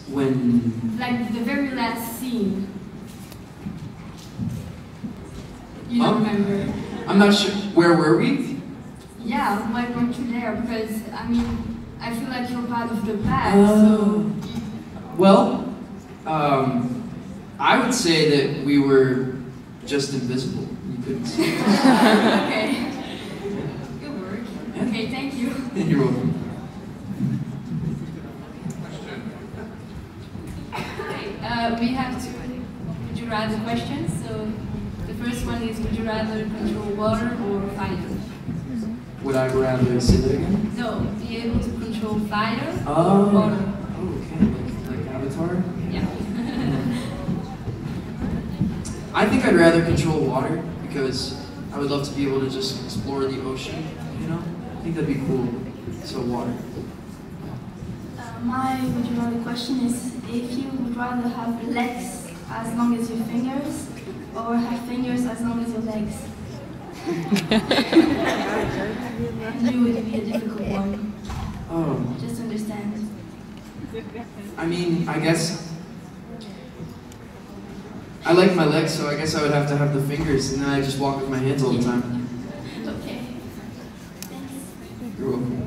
When... Like the very last scene. You don't remember? I'm not sure. Where were we? Yeah, why weren't you there? Because, I mean, I feel like you're part of the past, so... Well, I would say that we were just invisible. You couldn't see us. Okay. Good work. Yeah. Okay, thank you. You're welcome. Okay, we have two would you rather questions. So the first one is, would you rather control water or fire? Would I rather say that again? No, be able to control fire or Oh, water. okay, like Avatar? Yeah. I think I'd rather control water because I would love to be able to just explore the ocean, you know? I think that'd be cool. So water. My would you rather question is if you would rather have legs as long as your fingers or have fingers as long as your legs. I knew it would be a difficult one. Oh. Just understand. I mean, I guess I like my legs, so I guess I would have to have the fingers, and then I just walk with my hands all the time. Okay. Thanks. You're welcome.